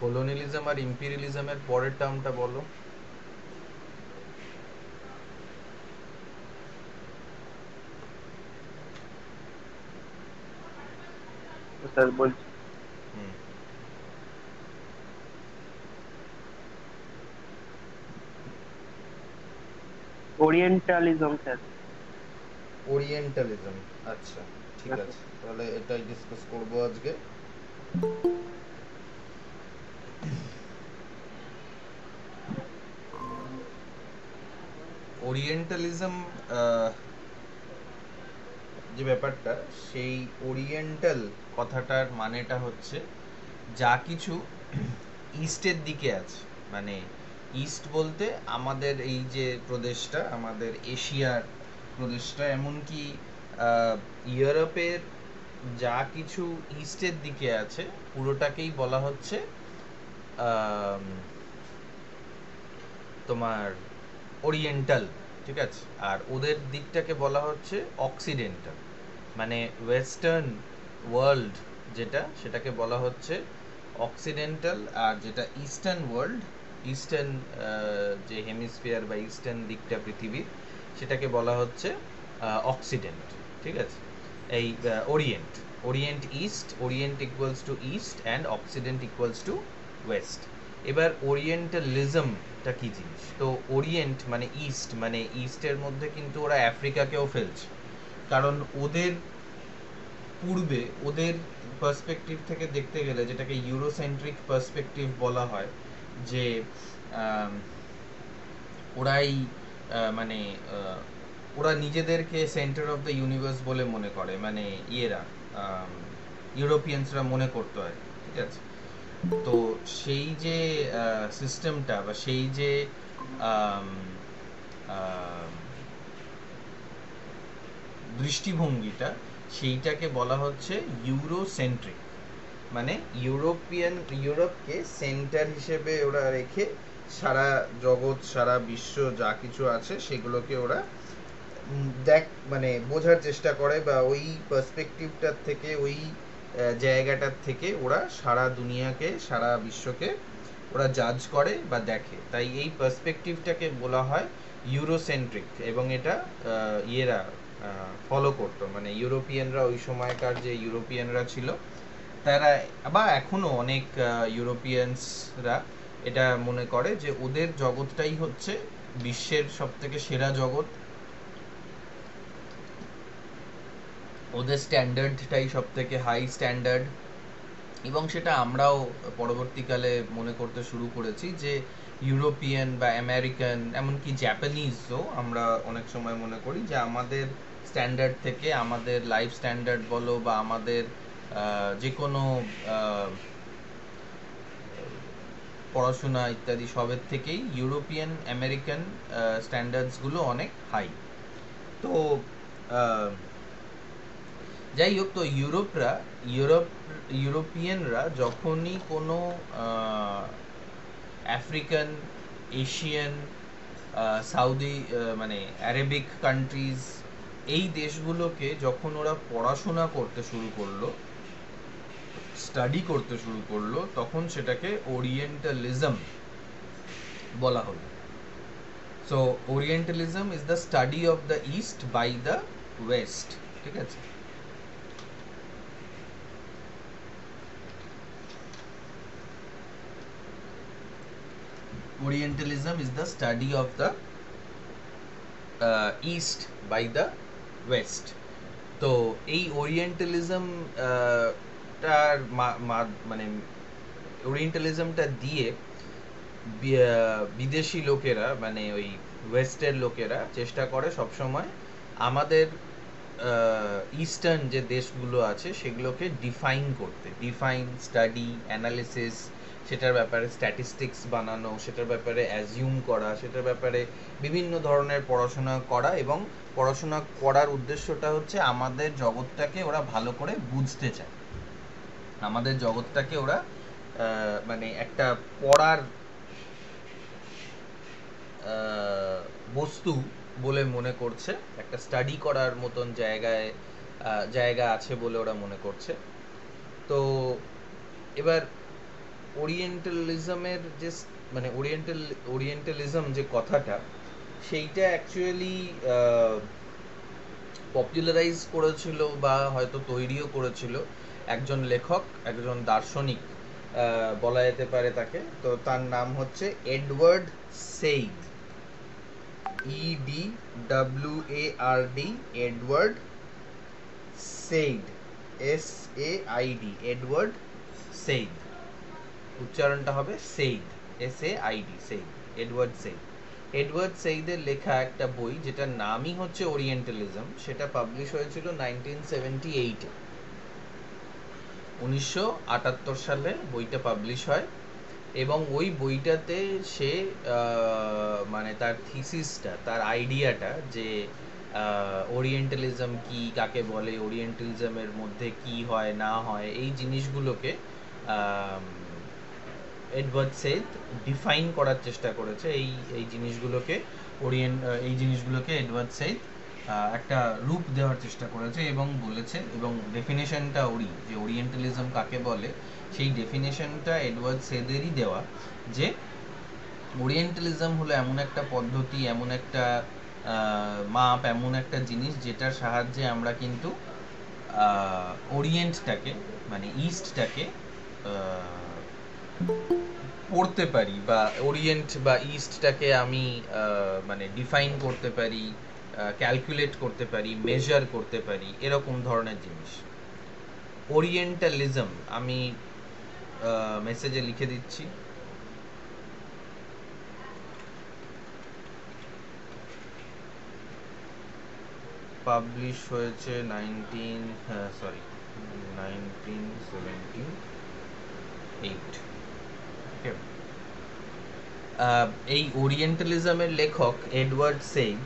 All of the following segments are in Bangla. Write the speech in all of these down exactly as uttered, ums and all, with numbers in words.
কলোনিয়ালিজম আর ইম্পেরিয়ালিজমের পরের টার্মটা বলো। স্যার বলছি, হুম ওরিয়েন্টালিজম স্যার। ওরিয়েন্টালিজম, আচ্ছা ঠিক হ্যাঁ স্যার। আছে, তাহলে এটাই ডিসকাস করবো আজকে। ওরিয়েন্টালিজম যে ব্যাপারটা, সেই ওরিয়েন্টাল কথাটার মানেটা হচ্ছে যা কিছু ইস্টের দিকে আছে, মানে ইস্ট বলতে আমাদের এই যে প্রদেশটা, আমাদের এশিয়ার প্রদেশটা, এমনকি আহ, ইউরোপের যা কিছু ইস্টের দিকে আছে পুরোটাকেই বলা হচ্ছে আম, তোমার ওরিয়েন্টাল, ঠিক আছে। আর ওদের দিকটাকে বলা হচ্ছে অক্সিডেন্টাল, মানে ওয়েস্টার্ন ওয়ার্ল্ড যেটা, সেটাকে বলা হচ্ছে অক্সিডেন্টাল। আর যেটা ইস্টার্ন ওয়ার্ল্ড, ইস্টার্ন যে হেমিস্ফিয়ার বা ইস্টার্ন দিকটা পৃথিবীর, সেটাকে বলা হচ্ছে অক্সিডেন্ট, ঠিক আছে। এই orient, orient east, orient equals to east and occident equals to west. এবার ওরিয়েন্টালিজমটা কি জিনিস? তো ওরিয়েন্ট মানে ইস্ট, মানে ইস্টের মধ্যে কিন্তু ওরা আফ্রিকাকেও ফেলছে, কারণ ওদের পূর্বে, ওদের পার্সপেক্টিভ থেকে দেখতে গেলে, যেটাকে ইউরোসেন্ট্রিক পার্সপেক্টিভ বলা হয়, যে আম, ওরাই আহ, মানে আহ, ওরা নিজেদেরকে সেন্টার অফ দ্য ইউনিভার্স বলে মনে করে, মানে ইয়েরা ইউরোপিয়ানসরা মনে করতো আর কি, ঠিক আছে। তো সেই যে সিস্টেমটা বা সেই যে আম, আম, দৃষ্টিভঙ্গিটা, সেইটাকে বলা হচ্ছে ইউরোসেন্ট্রিক, মানে ইউরোপিয়ান, ইউরোপকে সেন্টার হিসেবে ওরা রেখে সারা জগৎ, সারা বিশ্ব যা কিছু আছে সেগুলোকে ওরা উম, দেখ মানে বোঝার চেষ্টা করে, বা ওই পার্সপেক্টিভটার থেকে, ওই আহ, জায়গাটার থেকে ওরা সারা দুনিয়াকে, সারা বিশ্বকে ওরা জাজ করে বা দেখে। তাই এই পার্সপেক্টিভটাকে বলা হয় ইউরোসেন্ট্রিক, এবং এটা আহ, ইয়েরা ফলো করতো, মানে ইউরোপিয়ানরা, ওই সময়কার যে ইউরোপিয়ানরা ছিল তারা, বা এখনো অনেক ইউরোপিয়ানসরা এটা মনে করে যে ওদের জগৎটাই হচ্ছে বিশ্বের সব থেকে সেরা জগৎ, ওদের স্ট্যান্ডার্ডটাই সব থেকে হাই স্ট্যান্ডার্ড। এবং সেটা আমরাও পরবর্তীকালে মনে করতে শুরু করেছি যে ইউরোপিয়ান বা আমেরিকান, এমনকি জাপানিজও আমরা অনেক সময় মনে করি যে আমাদের স্ট্যান্ডার্ড থেকে, আমাদের লাইফ স্ট্যান্ডার্ড বলো বা আমাদের আহ, যে কোনো আহ, পড়াশোনা ইত্যাদি সবের থেকেই ইউরোপিয়ান আমেরিকান স্ট্যান্ডার্ডসগুলো অনেক হাই। তো আহ, যাই হোক, তো ইউরোপরা, ইউরোপ ইউরোপিয়ানরা যখনই কোনো আফ্রিকান, এশিয়ান, সাউদি, মানে অ্যারাবিক কান্ট্রিজ, এই দেশগুলোকে যখন ওরা পড়াশোনা করতে শুরু করলো, স্টাডি করতে শুরু করলো, তখন সেটাকে ওরিয়েন্টালিজম বলা হলো। So orientalism is the study of the east by the west, ঠিক আছে। Orientalism is the study of the uh, East by the West. তো এই ওরিয়েন্টালিজম টার মা- মা- মানে ওরিয়েন্টালিজমটা দিয়ে বি- আহ, বিদেশি লোকেরা, মানে ওই ওয়েস্টের লোকেরা চেষ্টা করে সবসময় আমাদের ইস্টার্ন যে দেশগুলো আছে সেগুলোকে ডিফাইন করতে, ডিফাইন, স্টাডি, অ্যানালিসিস, সেটার ব্যাপারে স্ট্যাটিস্টিক্স বানানো, সেটার ব্যাপারে অ্যাজিউম করা, সেটার ব্যাপারে বিভিন্ন ধরনের পড়াশোনা করা। এবং পড়াশোনা করার উদ্দেশ্যটা হচ্ছে আমাদের জগৎটাকে ওরা ভালো করে বুঝতে চায়, আমাদের জগৎটাকে ওরা আহ, মানে একটা পড়ার আহ, বস্তু বলে মনে করছে, একটা স্টাডি করার মতন জায়গায় আহ, জায়গা আছে বলে ওরা মনে করছে। তো এবার ওরিয়েন্টালিজমের যে মানে ওরিয়েন্টাল ওরিয়েন্টালিজম যে কথাটা, সেইটা অ্যাকচুয়ালি পপুলারাইজ করেছিল বা হয়তো তৈরিও করেছিল একজন লেখক, একজন দার্শনিক বলা যেতে পারে তাকে। তো তার নাম হচ্ছে Edward Said, E D W A R D, Edward Said, S A I D, Edward Said, উচ্চারণটা হবে Said, S A I D, Said, Edward Said. Edward সেইডের লেখা একটা বই যেটার নামই হচ্ছে ওরিয়েন্টালিজম, সেটা পাবলিশ হয়েছিল নাইনটিন সেভেন্টি এইটে, উনিশশো আটাত্তর সালে বইটা পাবলিশ হয়। এবং ওই বইটাতে সে মানে তার থিসিসটা, তার আইডিয়াটা যে ওরিয়েন্টালিজম কি, কাকে বলে, ওরিয়েন্টালিজমের মধ্যে কি হয় না হয়, এই জিনিসগুলোকে এডওয়ার্ড সেইড ডিফাইন করার চেষ্টা করেছে। এই এই জিনিসগুলোকে ওরিয়েন্ট এই জিনিসগুলোকে এডওয়ার্ড সেইড একটা রূপ দেওয়ার চেষ্টা করেছে এবং বলেছে, এবং ডেফিনেশনটা ওরি যে ওরিয়েন্টালিজম কাকে বলে, সেই ডেফিনেশনটা এডওয়ার্ড সেইডেরই দেওয়া, যে ওরিয়েন্টালিজম হলো এমন একটা পদ্ধতি, এমন একটা মাপ, এমন একটা জিনিস যেটার সাহায্যে আমরা কিন্তু ওরিয়েন্টটাকে মানে ইস্টটাকে পড়তে পারি, বা ওরিয়েন্ট বা ইস্টটাকে আমি মানে ডিফাইন করতে পারি, ক্যালকুলেট করতে পারি, মেজার করতে পারি, এরকম ধরনের জিনিস ওরিয়েন্টালিজম। আমি মেসেজে লিখে দিচ্ছি। পাবলিশ হয়েছে nineteen sorry nineteen seventy eight. Okay, এই ওরিয়েন্টালিজমের লেখক এডওয়ার্ড সেইড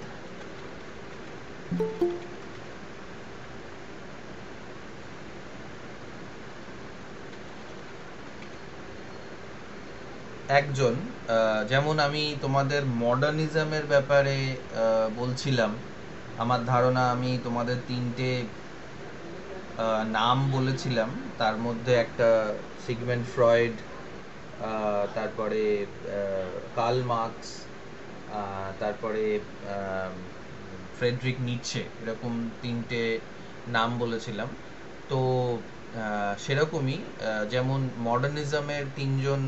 একজন, যেমন আমি তোমাদের মডার্নিজমের ব্যাপারে বলছিলাম, আমার ধারণা আমি তোমাদের তিনটে নাম বলেছিলাম, তার মধ্যে একটা সিগমেন্ড ফ্রয়েড, তারপরে কার্ল মার্কস, তারপরে ফ্রেডরিক নিটশে, এরকম তিনটে নাম বলেছিলাম। তো সেরকমই যেমন মডার্নিজমের তিনজন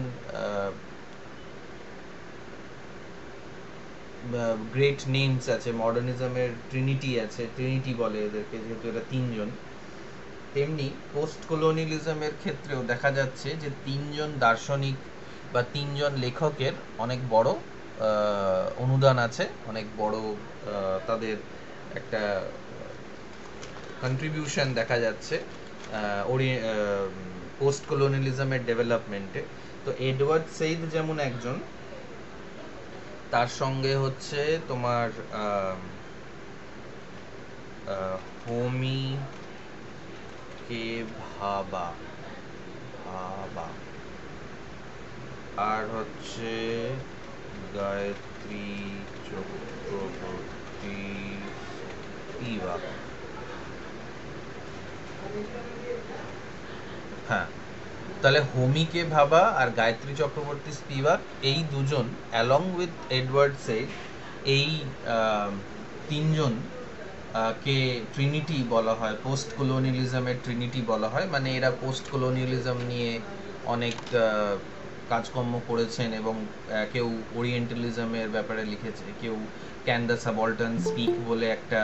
গ্রেট নেমস আছে, মডার্নিজমের ট্রিনিটি আছে, ট্রিনিটি বলে এদেরকে যেহেতু এরা তিনজন, তেমনি পোস্ট কলোনিয়ালিজমের ক্ষেত্রেও দেখা যাচ্ছে যে তিনজন দার্শনিক বা তিনজন লেখকের অনেক বড় অনুদান আছে, অনেক বড় তাদের একটা কন্ট্রিবিউশন দেখা যাচ্ছে পোস্ট কলোনিয়ালিজমের ডেভেলপমেন্টে। তো এডওয়ার্ড সেইড যেমন একজন, তার সঙ্গে হচ্ছে তোমার হোমি কে ভাবা ভাবা আর হচ্ছে গায়ত্রী চক্রবর্তী স্পিভাক। হ্যাঁ, তাহলে হোমিকে ভাবা আর গায়ত্রী চক্রবর্তী স্পিভাক, এই দুজন অ্যালং উইথ এডওয়ার্ড সেইড, এই তিনজন কে ট্রিনিটি বলা হয়, পোস্ট কলোনিয়ালিজমের ট্রিনিটি বলা হয়। মানে এরা পোস্ট কলোনিয়ালিজম নিয়ে অনেক কাজকর্ম করেছেন, এবং কেউ ওরিয়েন্টালিজমের ব্যাপারে লিখেছে, কেউ ক্যান দ্য সাবঅল্টার্ন স্পিক বলে একটা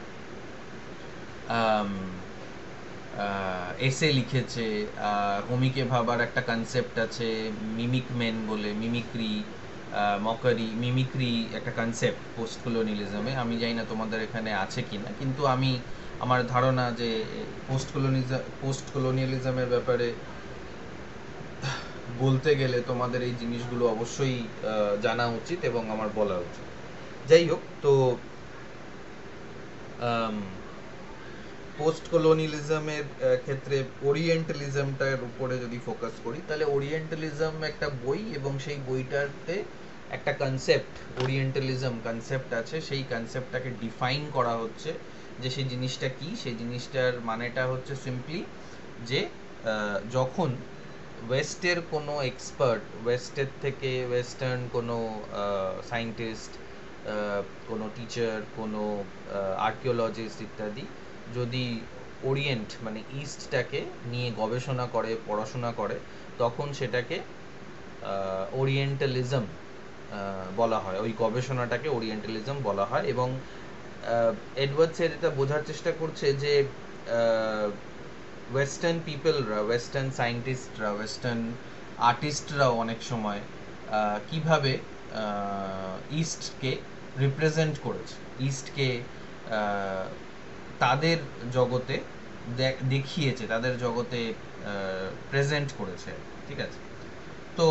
এসে লিখেছে। হোমিকে ভাবার একটা কনসেপ্ট আছে মিমিক মেন বলে, মিমিক্রি, মকারি, মিমিক্রি একটা কনসেপ্ট পোস্ট কলোনিয়ালিজমে। আমি জানি না তোমাদের এখানে আছে কি না, কিন্তু আমি আমার ধারণা যে পোস্ট কলোনিয়ালিজম পোস্ট কলোনিয়ালিজমের ব্যাপারে বলতে গেলে তোমাদের এই জিনিসগুলো অবশ্যই জানা উচিত এবং আমার বলা উচিত। যাই হোক, তো পোস্ট কলোনিয়ালিজমের ক্ষেত্রে ওরিয়েন্টালিজমটার উপরে যদি ফোকাস করি, তাহলে ওরিয়েন্টালিজম একটা বই, এবং সেই বইটাতে একটা কনসেপ্ট, ওরিয়েন্টালিজম কনসেপ্ট আছে, সেই কনসেপ্টটাকে ডিফাইন করা হচ্ছে যে সেই জিনিসটা কি। সেই জিনিসটার মানেটা হচ্ছে সিম্পলি যে যখন ওয়েস্টের কোনো এক্সপার্ট, ওয়েস্টের থেকে ওয়েস্টার্ন কোনো সায়েন্টিস্ট, কোনো টিচার, কোনো আর্কিওলজিস্ট ইত্যাদি যদি ওরিয়েন্ট মানে ইস্টটাকে নিয়ে গবেষণা করে, পড়াশোনা করে, তখন সেটাকে ওরিয়েন্টালিজম বলা হয়, ওই গবেষণাটাকে ওরিয়েন্টালিজম বলা হয়। এবং এডওয়ার্ড সেড এটা বোঝার চেষ্টা করছে যে ওয়েস্টার্ন পিপলরা, ওয়েস্টার্ন সায়েন্টিস্টরা, ওয়েস্টার্ন আর্টিস্টরাও অনেক সময় কিভাবে ইস্টকে রিপ্রেজেন্ট করেছে, ইস্টকে তাদের জগতে দেখিয়েছে, তাদের জগতে প্রেজেন্ট করেছে, ঠিক আছে। তো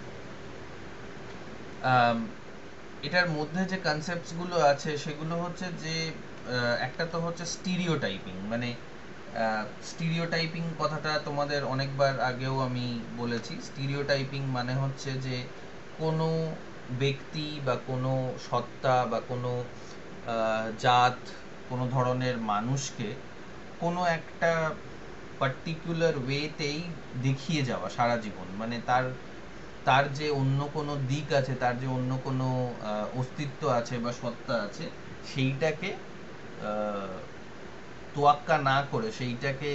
এটার মধ্যে যে কনসেপ্টসগুলো আছে সেগুলো হচ্ছে যে একটা তো হচ্ছে স্টিরিওটাইপিং, মানে স্টিরিওটাইপিং কথাটা তোমাদের অনেকবার আগেও আমি বলেছি। স্টিরিওটাইপিং মানে হচ্ছে যে কোনো ব্যক্তি বা কোনো সত্তা বা কোনো জাত, কোনো ধরনের মানুষকে কোনো একটা পার্টিকুলার ওয়েতেই দেখিয়ে যাওয়া সারা জীবন, মানে তার তার যে অন্য কোনো দিক আছে, তার যে অন্য কোনো অস্তিত্ব আছে বা সত্তা আছে, সেইটাকে তোয়াক্কা না করে, সেইটাকে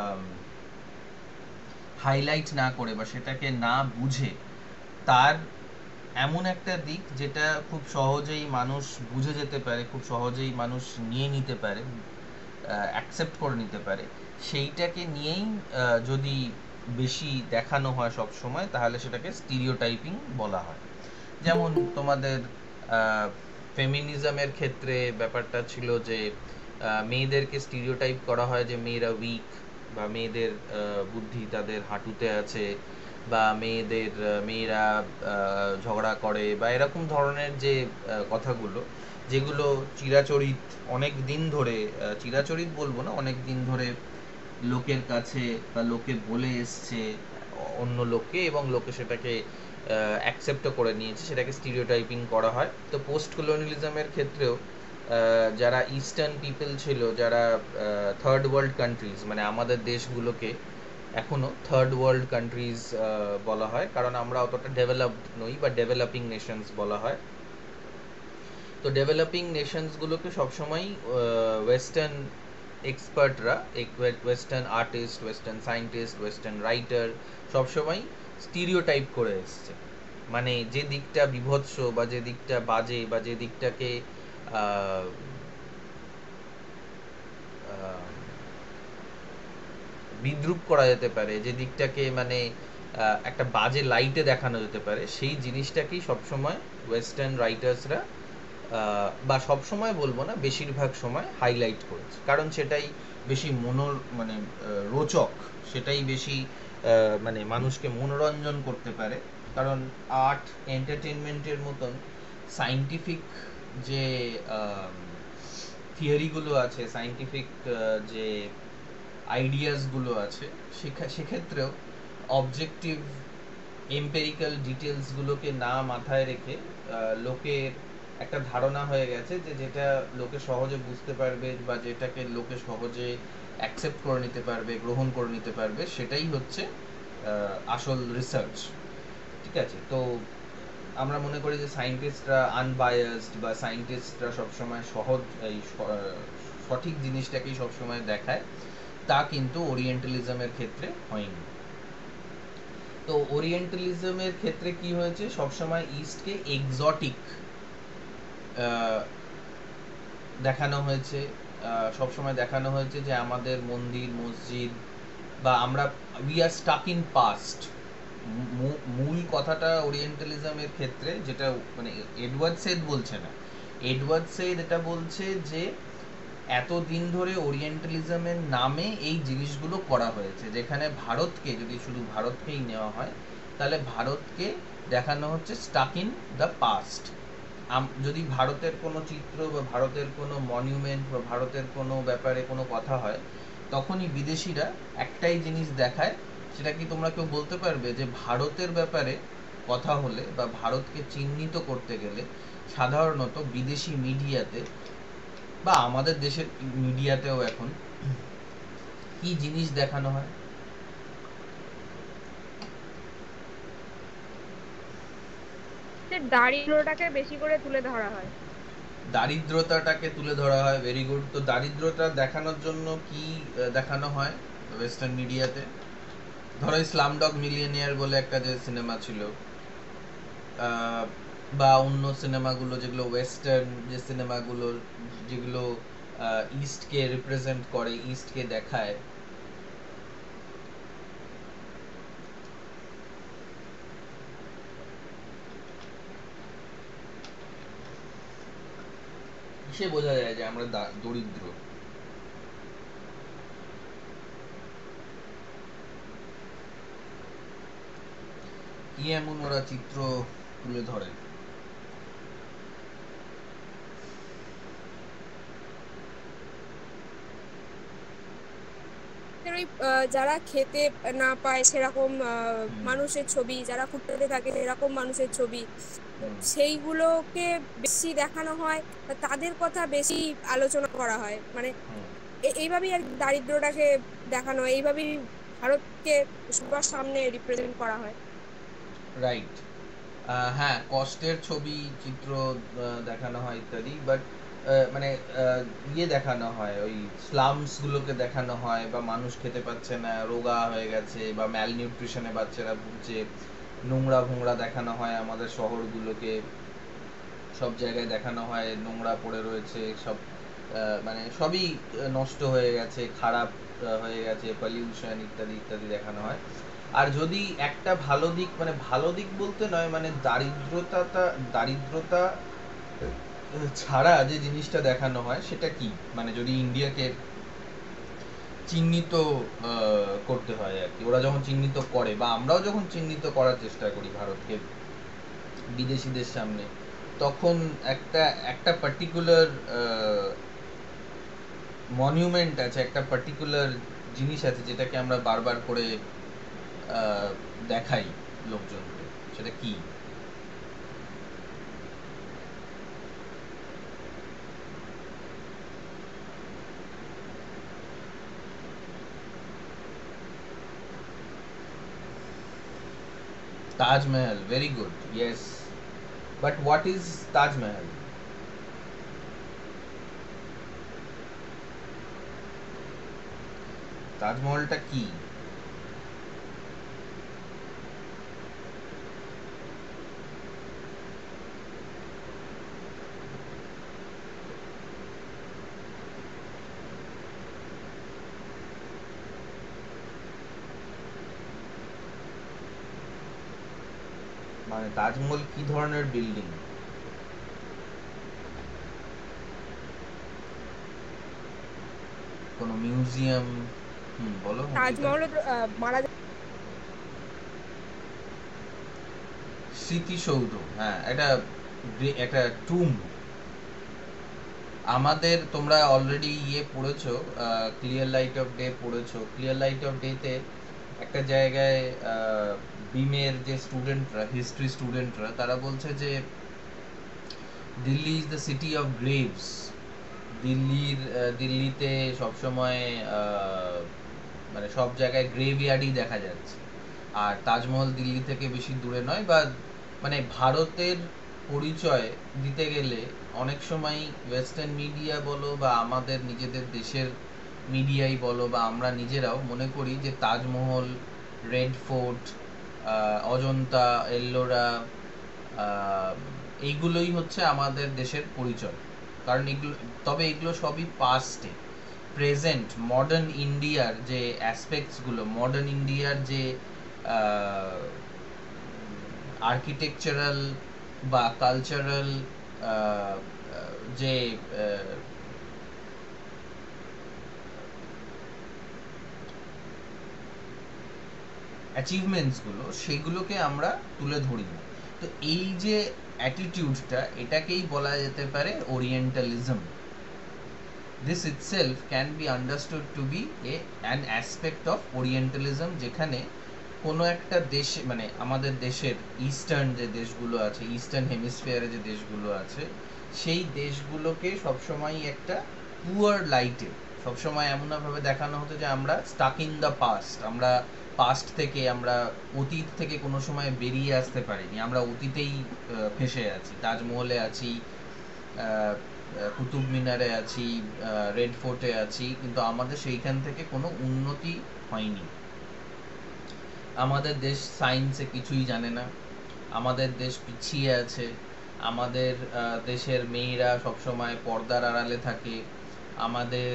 হাইলাইট না করে বা সেটাকে না বুঝে, তার এমন একটা দিক যেটা খুব সহজেই মানুষ বুঝে যেতে পারে, খুব সহজেই মানুষ নিয়ে নিতে পারে, অ্যাকসেপ্ট করে নিতে পারে, সেইটাকে নিয়েই যদি বেশি দেখানো হয় সব সময়, তাহলে সেটাকে স্টিরিওটাইপিং বলা হয়। যেমন তোমাদের ফেমিনিজমের ক্ষেত্রে ব্যাপারটা ছিল যে মেয়েদেরকে স্টিরিওটাইপ করা হয় যে মেয়েরা উইক, বা মেয়েদের বুদ্ধি তাদের হাঁটুতে আছে, বা মেয়েদের মেয়েরা ঝগড়া করে, বা এরকম ধরনের যে কথাগুলো, যেগুলো চিরাচরিত অনেক দিন ধরে, চিরাচরিত বলবো না, অনেক দিন ধরে লোকের কাছে বা লোকে বলে এসছে অন্য লোককে, এবং লোকে সেটাকে অ্যাকসেপ্টও করে নিয়েছে, সেটাকে স্টিরিওটাইপিং করা হয়। তো পোস্ট কলোনিয়ালিজমের ক্ষেত্রেও যারা ইস্টার্ন পিপল ছিল, যারা থার্ড ওয়ার্ল্ড কান্ট্রিজ, মানে আমাদের দেশগুলোকে এখনও থার্ড ওয়ার্ল্ড কান্ট্রিজ বলা হয়, কারণ আমরা অতটা ডেভেলপড নই, বা ডেভেলপিং নেশনস বলা হয়। তো ডেভেলপিং নেশনসগুলোকে সবসময়ই ওয়েস্টার্ন এক্সপার্টরা, western artist, western scientist, western writer সবসময় স্টিরিওটাইপ করে এসছে, মানে যে দিকটা বিভৎস বা যে দিকটা বাজে বা যে দিকটাকে বিদ্রুপ করা যেতে পারে, যে দিকটাকে মানে একটা বাজে লাইটে দেখানো যেতে পারে, সেই জিনিসটাকেই সবসময় ওয়েস্টার্ন রাইটার্সরা, বা সবসময় বলবো না, বেশিরভাগ সময় হাইলাইট করেছে, কারণ সেটাই বেশি মনোর মানে রোচক, সেটাই বেশি মানে মানুষকে মনোরঞ্জন করতে পারে। কারণ আর্ট, এন্টারটেনমেন্টের মতন সায়েন্টিফিক যে থিওরিগুলো আছে, সায়েন্টিফিক যে আইডিয়াসগুলো আছে, সেক্ষেত্রেও অবজেক্টিভ এম্পেরিক্যাল ডিটেলসগুলোকে না মাথায় রেখে লোকের একটা ধারণা হয়ে গেছে যে যেটা লোকে সহজে বুঝতে পারবে বা যেটাকে লোকে সহজে অ্যাকসেপ্ট করে নিতে পারবে, গ্রহণ করে নিতে পারবে, সেটাই হচ্ছে আসল রিসার্চ, ঠিক আছে। তো আমরা মনে করি যে সায়েন্টিস্টরা আনবায়াসড, বা সায়েন্টিস্টরা সবসময় সহজ এই সঠিক জিনিসটাকেই সবসময় দেখায়, তা কিন্তু ওরিয়েন্টালিজমের ক্ষেত্রে হয়নি। তো ওরিয়েন্টালিজমের ক্ষেত্রে কি হয়েছে, সবসময় ইস্টকে এক্সোটিক দেখানো হয়েছে, সবসময় দেখানো হয়েছে যে আমাদের মন্দির, মসজিদ, বা আমরা we are stuck in past. মূল কথাটা ওরিয়েন্টালিজমের ক্ষেত্রে যেটা মানে এডওয়ার্ড সেড বলছে না, এডওয়ার্ড সেড এটা বলছে যে এতদিন ধরে ওরিয়েন্টালিজমের নামে এই জিনিসগুলো করা হয়েছে, যেখানে ভারতকে, যদি শুধু ভারতকেই নেওয়া হয়, তাহলে ভারতকে দেখানো হচ্ছে স্টাক ইন দ্য পাস্ট। যদি ভারতের কোনো চিত্র বা ভারতের কোনো মনিউমেন্ট বা ভারতের কোনো ব্যাপারে কোনো কথা হয়, তখনই বিদেশিরা একটাই জিনিস দেখায়, সেটা কি তোমরা কেউ বলতে পারবে যে ভারতের ব্যাপারে কথা হলে বা ভারতকে চিহ্নিত করতে গেলে সাধারণত বিদেশি মিডিয়াতে বা আমাদের দেশের মিডিয়াতেও এখন কি জিনিস দেখানো হয়? দারিদ্রটাকে বেশি করে তুলে ধরা হয়। দারিদ্রতাটাকে তুলে ধরা হয়, ভেরি গুড। তো দারিদ্রতা দেখানোর জন্য কি আহ, দেখানো হয় ওয়েস্টার্ন মিডিয়াতে? ধরো স্লামডগ মিলিয়নিয়ার বলে একটা যে সিনেমা ছিল, আহ, বা অন্য সিনেমাগুলো যেগুলো ওয়েস্টার্ন যে সিনেমাগুলো যেগুলো ইস্টকে রিপ্রেজেন্ট করে, ইস্টকে দেখায়, কিসে বোঝা যায় যে আমরা দা- দরিদ্র? কি এমন ওরা চিত্র তুলে ধরে? এর ওই আহ, যারা খেতে না পায় সেরকম আহ, হুম, মানুষের ছবি, যারা ফুটপাতে থাকে সেরকম মানুষের ছবি, তো হুম, সেইগুলোকে বেশি দেখানো হয় বা তাদের কথা বেশি আলোচনা করা হয়, মানে হুম, এ- এইভাবেই আর কি দারিদ্রটাকে দেখানো হয়, এইভাবেই ভারতকে সবার সামনে রিপ্রেজেন্ট করা হয়। রাইট। হ্যাঁ, কষ্টের ছবি, চিত্র আহ, দেখানো হয় ইত্যাদি, বাট মানে আহ, ইয়ে দেখানো হয়, ওই স্লামস গুলোকে দেখানো হয়, বা মানুষ খেতে পাচ্ছে না, রোগা হয়ে গেছে, বা ম্যাল নিউট্রিশনে বাচ্চারা ভুগছে, নোংরা ভোংরা দেখানো হয় আমাদের শহরগুলোকে, সব জায়গায় দেখানো হয় নোংরা পড়ে রয়েছে সব, আহ, মানে সবই আহ, নষ্ট হয়ে গেছে, খারাপ আহ, হয়ে গেছে, পলিউশন ইত্যাদি ইত্যাদি দেখানো হয়। আর যদি একটা ভালো দিক, মানে ভালো দিক বলতে নয়, মানে দারিদ্রতা দারিদ্রতা আহ, ছাড়া যে জিনিসটা দেখানো হয় সেটা কি, মানে যদি ইন্ডিয়াকে চিহ্নিত আহ, করতে হয় আর কি, ওরা যখন চিহ্নিত করে বা আমরাও যখন চিহ্নিত করার চেষ্টা করি ভারতকে বিদেশিদের সামনে, তখন একটা একটা পার্টিকুলার মনিউমেন্ট আছে, একটা পার্টিকুলার জিনিস আছে যেটাকে আমরা বারবার করে আহ, দেখাই লোকজনকে। সেটা কি? Taj Mahal, very good, yes. But what is Taj Mahal? তাজমহলটা কি? মানে তাজমহল কি ধরনের বিল্ডিং? কোনো মিউজিয়াম? হুম, বলো অঙ্কিতা। তাজমহল মারা যায়। স্মৃতিসৌধ, হ্যাঁ, একটা গ্রে- একটা টুম। আমাদের তোমরা অলরেডি ইয়ে পড়েছো, ক্লিয়ার লাইট অফ ডে পড়েছো। ক্লিয়ার লাইট অফ ডেতে একটা জায়গায় আহ, বিমের যে স্টুডেন্টরা, হিস্ট্রি স্টুডেন্টরা, তারা বলছে যে Delhi is the city of graves. দিল্লির আহ, দিল্লিতে সবসময় আহ, মানে সব জায়গায় গ্রেভইয়ার্ডই দেখা যাচ্ছে। আর তাজমহল দিল্লি থেকে বেশি দূরে নয়, বা মানে ভারতের পরিচয় দিতে গেলে অনেক সময় ওয়েস্টার্ন মিডিয়া বলো বা আমাদের নিজেদের দেশের মিডিয়াই বলো বা আমরা নিজেরাও মনে করি যে তাজমহল, রেড ফোর্ট, অজন্তা, এল্লোরা, আহ, এইগুলোই হচ্ছে আমাদের দেশের পরিচয়। কারণ এগুলো, তবে এগুলো সবই পাস্টে। প্রেজেন্ট মডার্ন ইন্ডিয়ার যে অ্যাসপেক্টসগুলো, মডার্ন ইন্ডিয়ার যে আর্কিটেকচারাল বা কালচারাল যে অ্যাচিভমেন্টসগুলো, সেগুলোকে আমরা তুলে ধরি না। তো এই যে অ্যাটিটিউডটা, এটাকেই বলা যেতে পারে orientalism. This itself can be understood to be a an aspect of Orientalism, যেখানে কোনো একটা দেশে, মানে আমাদের দেশের ইস্টার্ন যে দেশগুলো আছে, ইস্টার্ন হেমিস্ফিয়ারে যে দেশগুলো আছে, সেই দেশগুলোকে সবসময় একটা পুয়ার লাইটে সবসময় এমনভাবে দেখানো হতো যে আমরা স্টাক ইন দ্য পাস্ট, আমরা পাস্ট থেকে, আমরা অতীত থেকে কোনো সময় বেরিয়ে আসতে পারিনি, আমরা অতীতেই ফেসে আছি। তাজমহলে আছি, কুতুব মিনারে আছি, রেড ফোর্টে আছি, কিন্তু আমাদের সেইখান থেকে কোনো উন্নতি হয়নি। আমাদের দেশ সায়েন্সে কিছুই জানে না, আমাদের দেশ পিছিয়ে আছে, আমাদের দেশের মেয়েরা সবসময় পর্দার আড়ালে থাকে, আমাদের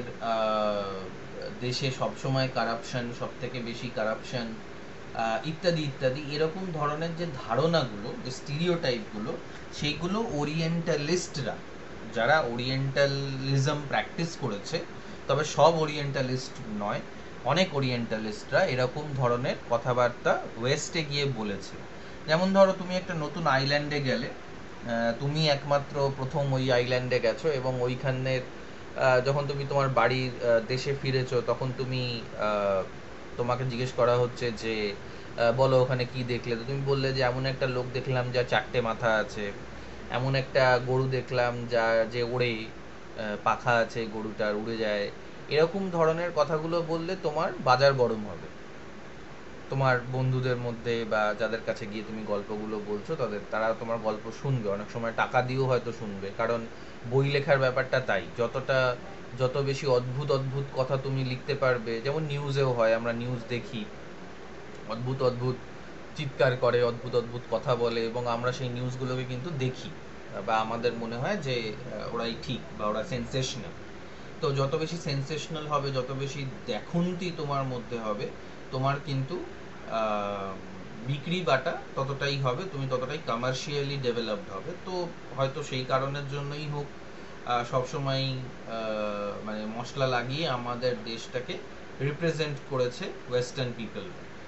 দেশে সবসময় কারাপশন, সব থেকে বেশি কারাপশন, ইত্যাদি ইত্যাদি। এরকম ধরনের যে ধারণাগুলো, যে স্টিরিওটাইপগুলো, সেইগুলো ওরিয়েন্টালিস্টরা, যারা ওরিয়েন্টালিজম প্র্যাকটিস করেছে, তবে সব ওরিয়েন্টালিস্ট নয়, অনেক ওরিয়েন্টালিস্টরা এরকম ধরনের কথাবার্তা ওয়েস্টে গিয়ে বলেছে। যেমন ধরো, তুমি একটা নতুন আইল্যান্ডে গেলে, তুমি একমাত্র প্রথম ওই আইল্যান্ডে গেছো, এবং ওইখানের যখন তুমি তোমার বাড়ির দেশে ফিরেছো, তখন তুমি তোমাকে জিজ্ঞেস করা হচ্ছে যে বলো ওখানে কি দেখলে, তো তুমি বললে যে এমন একটা লোক দেখলাম যার চারটে মাথা আছে, এমন একটা গরু দেখলাম যা যে ওড়ে, পাখা আছে গরুটার, উড়ে যায়। এরকম ধরনের কথাগুলো বললে তোমার বাজার গরম হবে তোমার বন্ধুদের মধ্যে, বা যাদের কাছে গিয়ে তুমি গল্পগুলো বলছো তাদের, তারা তোমার গল্প শুনবে, অনেক সময় টাকা দিয়েও হয়তো শুনবে। কারণ বই লেখার ব্যাপারটা তাই, যতটা যত বেশি অদ্ভুত অদ্ভুত কথা তুমি লিখতে পারবে, যেমন নিউজেও হয়, আমরা নিউজ দেখি, অদ্ভুত অদ্ভুত চিৎকার করে, অদ্ভুত অদ্ভুত কথা বলে, এবং আমরা সেই নিউজগুলোকে কিন্তু দেখি, বা আমাদের মনে হয় যে ওরাই ঠিক, বা ওরা সেন্সেশনাল। তো যত বেশি সেন্সেশনাল হবে, যত বেশি দেখুনতি তোমার মধ্যে হবে, তোমার কিন্তু বিক্রি বাটা ততটাই হবে, তুমি ততটাই কমার্শিয়ালি ডেভেলপড হবে। তো হয়তো সেই কারণের জন্যই হোক, সবসময় মানে মশলা লাগিয়ে আমাদের দেশটাকে রিপ্রেজেন্ট করেছে western people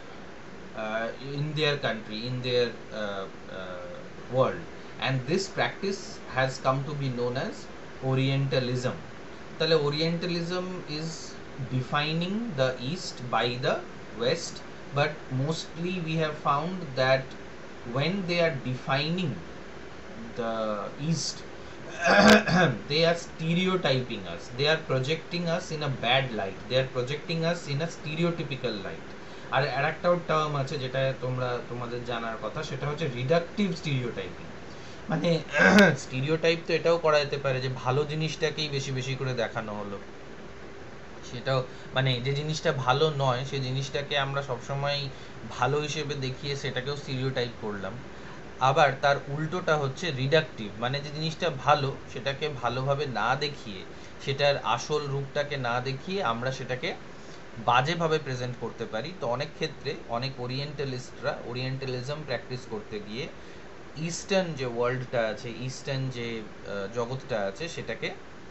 in their country, in their uh, uh, world, and this practice has come to be known as Orientalism. তাহলে Orientalism is defining the East by the West, but mostly we have found that when they are defining the East, they are stereotyping us, they are projecting us in a bad light, they are projecting us in a stereotypical light. আর আরেকটাও টার্ম আছে যেটা তোমরা তোমাদের জানার কথা, সেটা হচ্ছে রিডাকটিভ স্টিরিওটাইপিং। মানে স্টিরিওটাইপ তো এটাও করা যেতে পারে যে ভালো জিনিসটাকেই বেশি বেশি করে দেখানো হলো, সেটাও মানে যে জিনিসটা ভালো নয় সেই জিনিসটাকে আমরা সবসময় ভালো হিসেবে দেখিয়ে সেটাকেও স্টিরিওটাইপ করলাম। আবার তার উল্টোটা হচ্ছে রিডাকটিভ, মানে যে জিনিসটা ভালো সেটাকে ভালোভাবে না দেখিয়ে, সেটার আসল রূপটাকে না দেখিয়ে আমরা সেটাকে বাজেভাবে প্রেজেন্ট করতে পারি। তো অনেক ক্ষেত্রে অনেক ওরিয়েন্টালিস্টরা ওরিয়েন্টালিজম প্র্যাকটিস করতে গিয়ে ইস্টার্ন যে ওয়ার্ল্ডটা আছে, ইস্টার্ন যে জগৎটা আছে, সেটাকে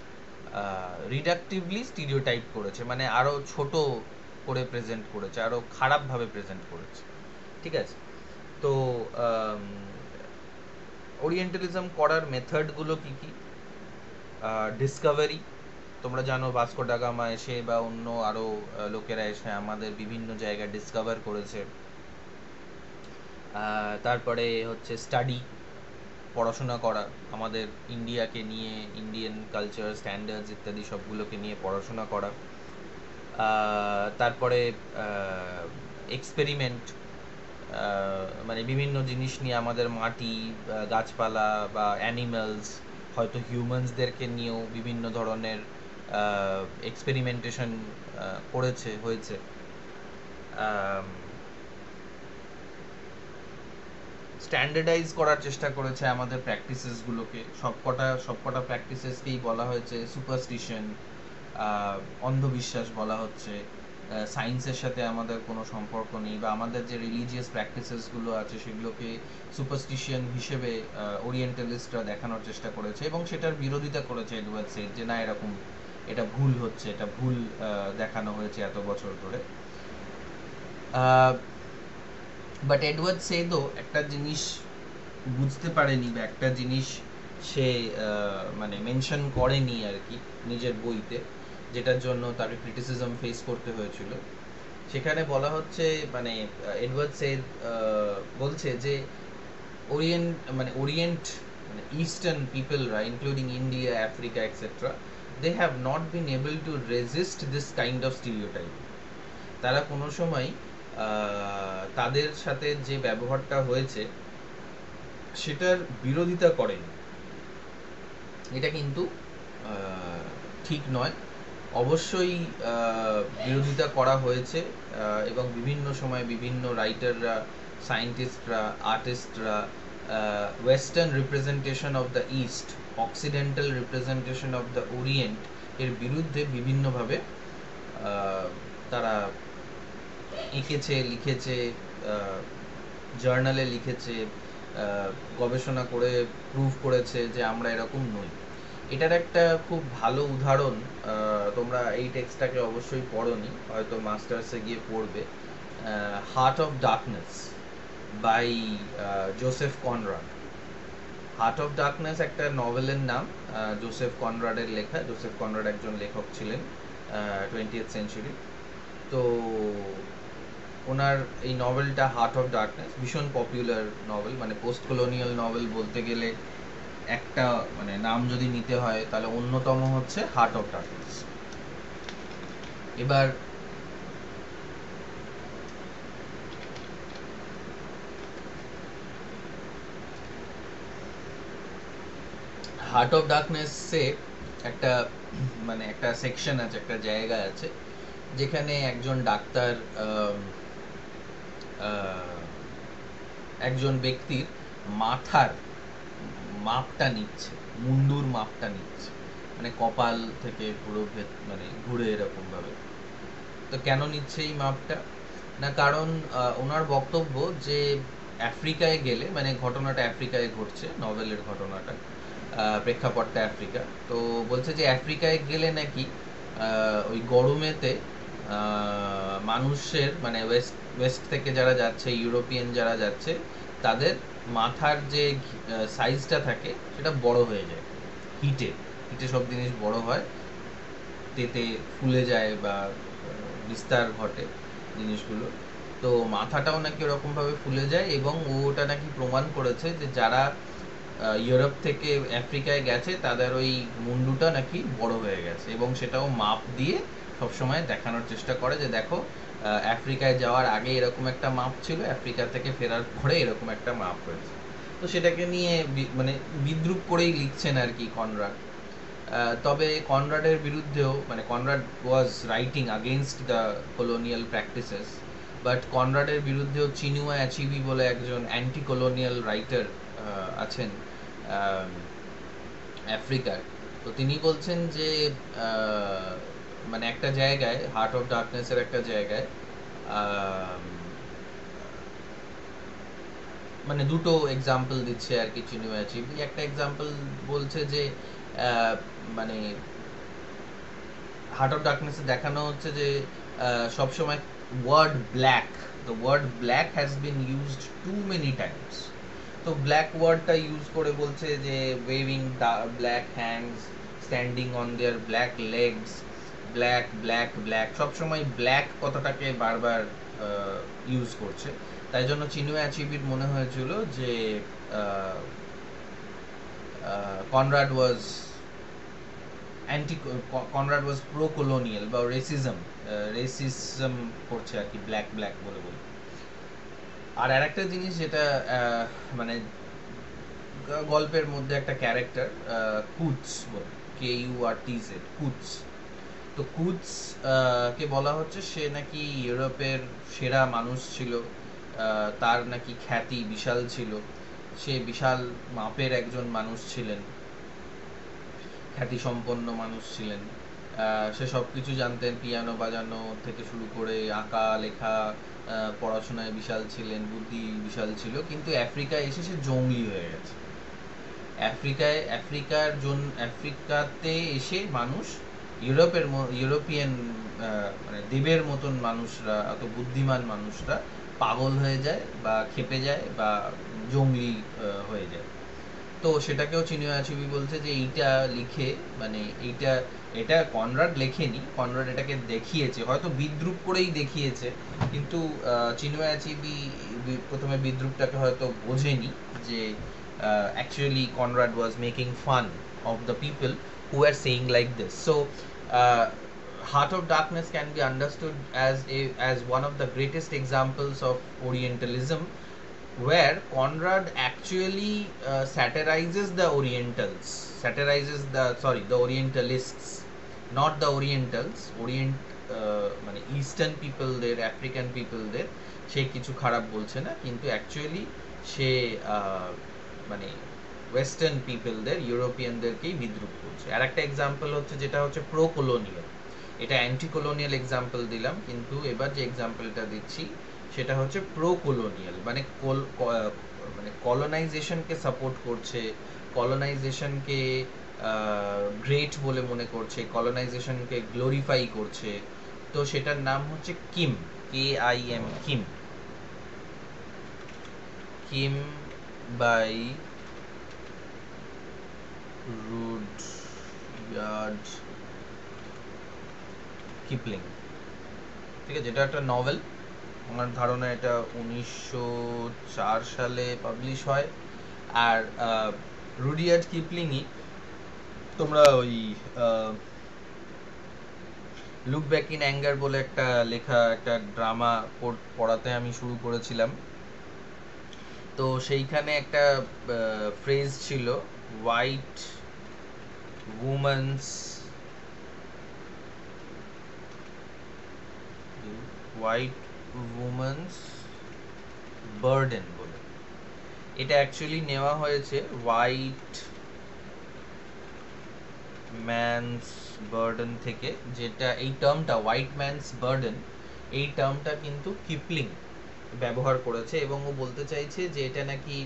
রিডাকটিভলি স্টিরিওটাইপ করেছে, মানে আরও ছোট করে প্রেজেন্ট করেছে, আরও খারাপভাবে প্রেজেন্ট করেছে। ঠিক আছে, তো ওরিয়েন্টালিজম করার মেথডগুলো কী কী? ডিসকভারি, তোমরা জানো ভাস্কো ডা গামা এসে বা অন্য আরও লোকেরা এসে আমাদের বিভিন্ন জায়গা ডিসকভার করেছে। তারপরে হচ্ছে স্টাডি, পড়াশোনা করা, আমাদের ইন্ডিয়াকে নিয়ে, ইন্ডিয়ান কালচার, স্ট্যান্ডার্ডস ইত্যাদি সবগুলোকে নিয়ে পড়াশোনা করা। তারপরে এক্সপেরিমেন্ট, মানে বিভিন্ন জিনিস নিয়ে আমাদের মাটি, গাছপালা বা অ্যানিমালস, হয়তো হিউম্যানসদেরকে নিয়েও বিভিন্ন ধরনের এক্সপেরিমেন্টেশন করেছে হয়েছে। স্ট্যান্ডার্ডাইজ করার চেষ্টা করেছে আমাদের প্র্যাকটিসেসগুলোকে, সবকটা সবকটা প্র্যাকটিসেসকেই বলা হয়েছে সুপারস্টিশন, অন্ধবিশ্বাস বলা হচ্ছে। সায়েন্সের সাথে আমাদের কোনো সম্পর্ক নেই, বা আমাদের যে রিলিজিয়াস প্র্যাকটিসেসগুলো আছে সেগুলোকে সুপারস্টিশন হিসেবে ওরিয়েন্টালিস্টরা দেখানোর চেষ্টা করেছে, এবং সেটার বিরোধিতা করেছে এডওয়ার্ড সেইড, যে না এরকম, এটা ভুল হচ্ছে, এটা ভুল দেখানো হয়েছে এত বছর ধরে। বাট এডওয়ার্ড সেইডও একটা জিনিস বুঝতে পারেনি, বা একটা জিনিস সে মানে মেনশন করেনি আর কি নিজের বইতে, যেটার জন্য তাকে ক্রিটিসিজম ফেস করতে হয়েছিল। সেখানে বলা হচ্ছে, মানে এডওয়ার্ড সেইড বলছে যে ওরিয়েন্ট মানে ওরিয়েন্ট মানে ইস্টার্ন পিপলরা, including India, Africa etcetera, they have not been able to resist this kind of stereotype. তারা কোনো সময় তাদের সাথে যে ব্যবহারটা হয়েছে সেটার বিরোধিতা করেনি, এটা কিন্তু ঠিক নয়। অবশ্যই বিরোধিতা করা হয়েছে এবং বিভিন্ন সময় বিভিন্ন রাইটাররা, সায়েন্টিস্টরা, আর্টিস্টরা western representation of the east, occidental representation of the orient এর বিরুদ্ধে বিভিন্নভাবে তারা এঁকেছে, লিখেছে, জার্নালে লিখেছে, গবেষণা করে প্রুভ করেছে যে আমরা এরকম নই। এটার একটা খুব ভালো উদাহরণ, তোমরা এই টেক্সটটাকে অবশ্যই পড়োনি, হয়তো মাস্টার্সে গিয়ে পড়বে, heart of darkness by Joseph Conrad. Heart of darkness একটা নভেলের নাম, জোসেফ কনরাডের লেখা। জোসেফ কনরাড একজন লেখক ছিলেন টোয়েন্টিয়েথ সেঞ্চুরি। তো ওনার এই নভেলটা হার্ট অফ ডার্কনেস ভীষণ পপুলার নভেল, মানে পোস্ট কলোনিয়াল নভেল বলতে গেলে একটা মানে নাম যদি নিতে হয় তাহলে অন্যতম হচ্ছে হার্ট অফ ডার্কনেস। এবার হার্ট অফ ডার্কনেসে একটা মানে একটা সেকশন আছে, একটা জায়গা আছে যেখানে একজন ডাক্তার একজন ব্যক্তির মাথার মাপটা নিচ্ছে, মুন্ডুর মাপটা নিচ্ছে, মানে কপাল থেকে পুরো মানে ঘুরে এরকম ভাবে। তো কেন নিচ্ছে এই মাপটা? না, কারণ ওনার বক্তব্য যে আফ্রিকায় গেলে, মানে ঘটনাটা আফ্রিকায় ঘটছে, নভেলের ঘটনাটা, প্রেক্ষাপটটা আফ্রিকা। তো বলছে যে আফ্রিকায় গেলে নাকি ওই গরমেতে মানুষের মানে ওয়েস্ট ওয়েস্ট থেকে যারা যাচ্ছে, ইউরোপিয়ান যারা যাচ্ছে, তাদের মাথার যে সাইজটা থাকে সেটা বড় হয়ে যায় হিটে। হিটে সব জিনিস বড় হয়, তেতে ফুলে যায় বা বিস্তার ঘটে জিনিসগুলো। তো মাথাটাও নাকি ওরকমভাবে ফুলে যায় এবং ওটা নাকি প্রমাণ করেছে যে যারা ইউরোপ থেকে আফ্রিকায় গেছে তাদের ওই মুন্ডুটা নাকি বড় হয়ে গেছে, এবং সেটাও মাপ দিয়ে সবসময় দেখানোর চেষ্টা করে যে দেখো আফ্রিকায় যাওয়ার আগে এরকম একটা মাপ ছিল, আফ্রিকা থেকে ফেরার পরে এরকম একটা মাপ হয়েছে। তো সেটাকে নিয়ে মানে বিদ্রুপ করেই লিখছেন আর কি কনরাড। তবে কনরাডের বিরুদ্ধেও, মানে Conrad was writing against the colonial practices, but কনরাডের বিরুদ্ধেও চিনুয়া অ্যাচিভি বলে একজন অ্যান্টি কলোনিয়াল রাইটার আছেন আফ্রিকার। তো তিনি বলছেন যে মানে একটা জায়গায়, হার্ট অফ ডার্কনেসের একটা জায়গায়, মানে দুটো এক্সাম্পল দিচ্ছে আর কি চিনুয়া অ্যাচিভি। একটা এক্সাম্পল বলছে যে মানে হার্ট অফ ডার্কনেসে দেখানো হচ্ছে যে সবসময় word black, the word black has been used too many times. তো ব্ল্যাক ওয়ার্ডটা ইউজ করে বলছে যে waving black hands, standing on their black legs, black black black, সবসময় ব্ল্যাক কথাটাকে বারবার ইউজ করছে। তাই জন্য চিনুয়া অ্যাচিভির মনে হয়েছিল যে Conrad was anti Conrad was pro colonial বা রেসিজম রেসিজম করছে আর কি, ব্ল্যাক ব্ল্যাক বলে বলে। আর আরেকটা জিনিস যেটা মানে গল্পের মধ্যে একটা ক্যারেক্টার কুটস বলে, কে ইউ আর টি জেড, কুটস। তো কুটস কে বলা হচ্ছে সে নাকি ইউরোপের সেরা মানুষ ছিল, তার নাকি খ্যাতি বিশাল ছিল, সে বিশাল মাপের একজন মানুষ ছিলেন, খ্যাতি সম্পন্ন মানুষ ছিলেন। সে সব কিছু জানতেন, পিয়ানো বাজানো থেকে শুরু করে আঁকা লেখা, পড়াশোনায় বিশাল ছিলেন, বুদ্ধি বিশাল ছিল, কিন্তু আফ্রিকায় এসে সে জঙ্গলি হয়ে গেছে। আফ্রিকায় আফ্রিকার জন আফ্রিকাতে এসে মানুষ ইউরোপের ইউরোপিয়ান মানে দেবের মতন মানুষরা, এত বুদ্ধিমান মানুষরা পাগল হয়ে যায় বা খেপে যায় বা জঙ্গলি হয়ে যায়। তো সেটাকেও চিনুয়া অ্যাচিভি বলছে যে এইটা লিখে, মানে এইটা এটা কনরাড লেখেনি, কনরাড এটাকে দেখিয়েছে, হয়তো বিদ্রুপ করেই দেখিয়েছে, কিন্তু চিনুয়া অ্যাচিভি প্রথমে বিদ্রুপটাকে হয়তো বোঝেনি যে actually Conrad was making fun of the people who are saying like this. So Heart of Darkness can be understood as a as one of the greatest examples of Orientalism, where Conrad actually uh, satirizes the Orientals, satirizes the sorry the Orientalists, not the Orientals. Orient uh, মানে ইস্টার্ন পিপলদের, আফ্রিকান পিপলদের সে কিছু খারাপ বলছে না, কিন্তু অ্যাকচুয়ালি সে আহ, মানে ওয়েস্টার্ন পিপলদের, ইউরোপিয়ানদেরকেই বিদ্রুপ করছে। আর একটা এক্সাম্পল হচ্ছে যেটা হচ্ছে প্রো কলোনিয়াল, এটা অ্যান্টি কলোনিয়াল এক্সাম্পল দিলাম, কিন্তু এবার যে এক্সাম্পলটা দিচ্ছি সেটা হচ্ছে প্রো কলোনিয়াল, মানে মানে কলোনাইজেশনকে সাপোর্ট করছে, কলোনাইজেশনকে গ্রেট বলে মনে করছে, কলোনাইজেশনকে গ্লোরিফাই করছে। তো সেটার নাম হচ্ছে Kim, K I M, Kim. Kim by Rudyard Kipling, ঠিক আছে? এটা একটা নভেল, আমার ধারণা এটা উনিশশো চার সালে পাবলিশ হয়। আর রুডইয়ার্ড কিপলিংই, তোমরা ওই লুক ব্যাক ইন অ্যাঙ্গার বলে একটা লেখা, একটা ড্রামা পড়াতে আমি শুরু করেছিলাম, তো সেইখানে একটা ফ্রেজ ছিল, white women's white women's burden বলে। এটা অ্যাকচুয়ালি নেওয়া হয়েছে হোয়াইট ম্যানস বার্ডেন থেকে, যেটা এই টার্মটা হোয়াইট ম্যানস বার্ডেন, এই টার্মটা কিন্তু কিপলিং ব্যবহার করেছে, এবং ও বলতে চাইছে যে এটা নাকি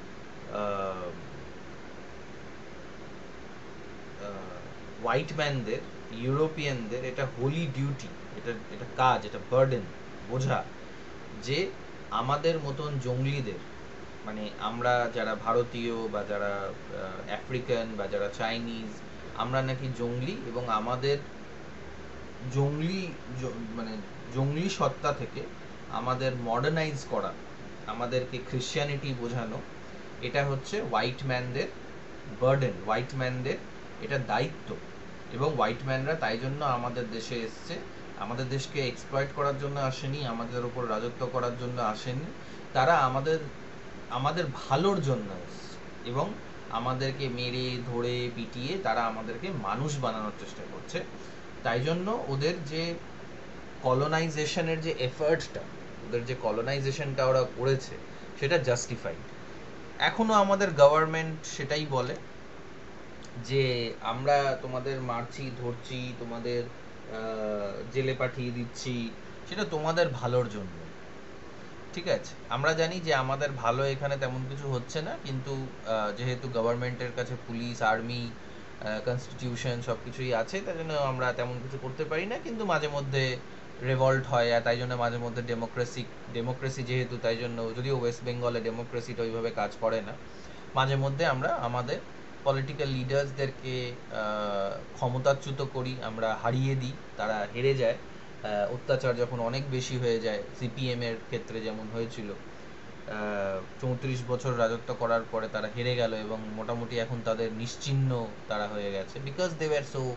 হোয়াইট ম্যানদের, ইউরোপিয়ানদের এটা হোলি ডিউটি, এটা এটা কাজ, এটা বার্ডেন, বোঝা, যে আমাদের মতন জঙ্গলিদের, মানে আমরা যারা ভারতীয় বা যারা আফ্রিকান বা যারা চাইনিজ, আমরা নাকি জঙ্গলি, এবং আমাদের জঙ্গলি মানে জঙ্গলি সত্তা থেকে আমাদের মডার্নাইজ করা, আমাদেরকে খ্রিশ্চানিটি বোঝানো, এটা হচ্ছে হোয়াইট ম্যানদের বার্ডেন, হোয়াইট ম্যানদের এটা দায়িত্ব। এবং হোয়াইট ম্যানরা তাই জন্য আমাদের দেশে এসছে, আমাদের দেশকে এক্সপ্লয়েট করার জন্য আসেনি, আমাদের উপর রাজত্ব করার জন্য আসেনি, তারা আমাদের আমাদের ভালোর জন্য এসছে, এবং আমাদেরকে মেরে ধরে পিটিয়ে তারা আমাদেরকে মানুষ বানানোর চেষ্টা করছে। তাই জন্য ওদের যে কলোনাইজেশনের যে এফার্টটা, ওদের যে কলোনাইজেশনটা ওরা করেছে, সেটা জাস্টিফাইড। এখনো আমাদের গভর্নমেন্ট সেটাই বলে যে আমরা তোমাদের মারছি, ধরছি, তোমাদের জেলে পাঠিয়ে দিচ্ছি, সেটা তোমাদের ভালোর জন্য। ঠিক আছে, আমরা জানি যে আমাদের ভালো এখানে তেমন কিছু হচ্ছে না, কিন্তু যেহেতু গভর্নমেন্টের কাছে পুলিশ, আর্মি, কনস্টিটিউশন সব কিছুই আছে, তাই জন্য আমরা তেমন কিছু করতে পারি না, কিন্তু মাঝে মধ্যে রেভল্ট হয়, আর তাই জন্য মাঝে মধ্যে ডেমোক্রেসি ডেমোক্রেসি যেহেতু, তাই জন্য, যদিও ওয়েস্ট বেঙ্গলে ডেমোক্রেসিটা ওইভাবে কাজ করে না, মাঝে মধ্যে আমরা আমাদের পলিটিক্যাল লিডার্সদেরকে ক্ষমতাচ্যুত করি, আমরা হারিয়ে দিই, তারা হেরে যায়, অত্যাচার যখন অনেক বেশি হয়ে যায়, সিপিএম এর ক্ষেত্রে যেমন হয়েছিল, চৌত্রিশ বছর রাজত্ব করার পরে তারা হেরে গেল, এবং মোটামুটি এখন তাদের নিশ্চিহ্ন তারা হয়ে গেছে, because they were so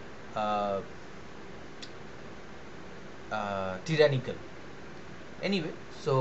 tyrannical. Anyway, so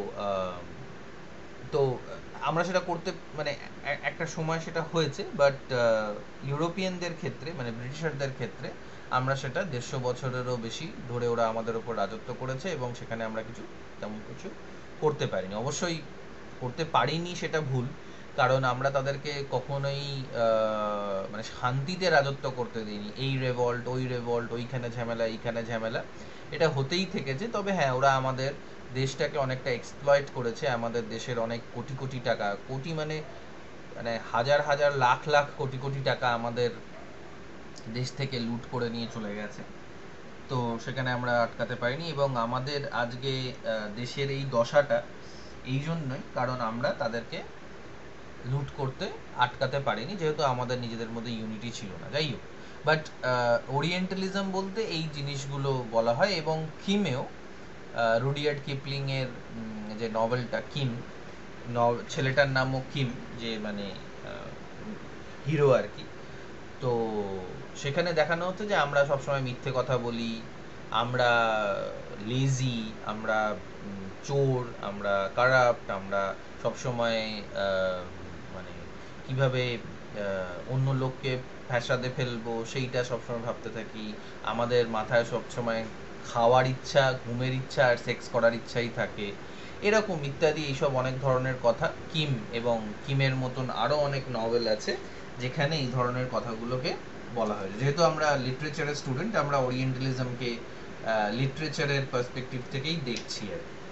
তো আমরা সেটা করতে, মানে একটা সময় সেটা হয়েছে, বাট ইউরোপিয়ানদের ক্ষেত্রে, মানে ব্রিটিশারদের ক্ষেত্রে, আমরা সেটা দেড়শো বছরেরও বেশি ধরে ওরা আমাদের ওপর রাজত্ব করেছে, এবং সেখানে আমরা কিছু তেমন কিছু করতে পারিনি। অবশ্যই করতে পারিনি সেটা ভুল, কারণ আমরা তাদেরকে কখনোই মানে শান্তিতে রাজত্ব করতে দিইনি। এই রেভল্ট, ওই রেভল্ট, ওইখানে ঝামেলা, এইখানে ঝামেলা, এটা হতেই থেকেছে। তবে হ্যাঁ, ওরা আমাদের দেশটাকে অনেকটা এক্সপ্লয়েট করেছে, আমাদের দেশের অনেক কোটি কোটি টাকা, কোটি মানে মানে হাজার হাজার লাখ লাখ কোটি কোটি টাকা আমাদের দেশ থেকে লুট করে নিয়ে চলে গেছে। তো সেখানে আমরা আটকাতে পারিনি, এবং আমাদের আজকে দেশের এই দশাটা এই জন্যই, কারণ আমরা তাদেরকে লুট করতে আটকাতে পারিনি, যেহেতু আমাদের নিজেদের মধ্যে ইউনিটি ছিল না। যাই হোক, বাট ওরিয়েন্টালিজম বলতে এই জিনিসগুলো বলা হয়। এবং কিমেও, রুডিয়ার্ড কিপলিং এর যে নভেলটা কিম, ছেলেটার নামও কিম, যে মানে হিরো আর কি, তো সেখানে দেখানো হতো যে আমরা সবসময় মিথ্যে কথা বলি, আমরা লেজি, আমরা উম, চোর, আমরা কারাপ্ট, আমরা সবসময় আহ, মানে কিভাবে আহ, অন্য লোককে ফ্যাসাদে ফেলবো সেইটা সবসময় ভাবতে থাকি। আমাদের মাথায় সবসময় খাওয়ার ইচ্ছা, ঘুমের ইচ্ছা আর সেক্স করার ইচ্ছাই থাকে, এরকম ইত্যাদি। এইসব অনেক ধরনের কথা, কিম এবং কিমের মতন আরও অনেক নভেল আছে যেখানে এই ধরনের কথাগুলোকে বলা হয়। যেহেতু আমরা লিটারেচারের স্টুডেন্ট, আমরা ওরিয়েন্টালিজমকে লিটারেচারের পার্সপেক্টিভ থেকেই দেখছি আর কি।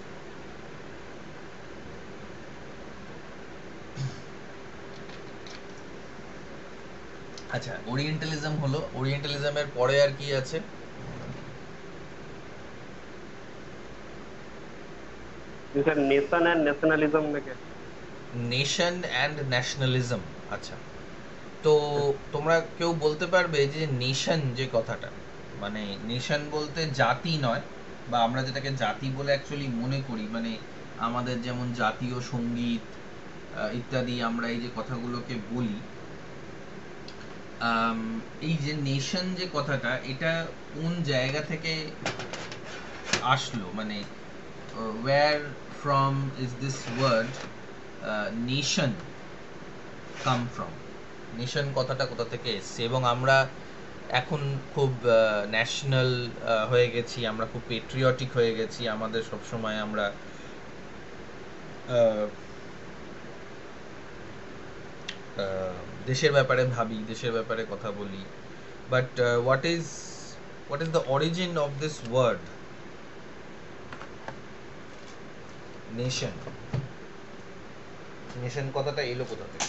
আচ্ছা, ওরিয়েন্টালিজম হলো, ওরিয়েন্টালিজমের পরে আর কি আছে? স্যার নেশন অ্যান্ড ন্যাশনালিজম নাকি? Nation and nationalism. আচ্ছা, তো তোমরা কেউ বলতে পারবে যে নেশন যে কথাটা, মানে নেশন বলতে জাতি নয়, বা আমরা যেটাকে জাতি বলে অ্যাকচুয়ালি মনে করি, মানে আমাদের যেমন জাতীয় সঙ্গীত আহ, ইত্যাদি, আমরা এই যে কথাগুলোকে বলি, আম, এই যে নেশন যে কথাটা, এটা কোন জায়গা থেকে আসলো, মানে where from is this word nation come from? Nation কথাটা কোথা থেকে এসছে? এবং আমরা এখন খুব ন্যাশনাল হয়ে গেছি, আমরা খুব পেট্রিয়টিক হয়ে গেছি, আমাদের সবসময় আমরা আহ, আহ, দেশের ব্যাপারে ভাবি, দেশের ব্যাপারে কথা বলি, but what is what is the origin of this word nation? Nation কথাটা এলো কোথা থেকে?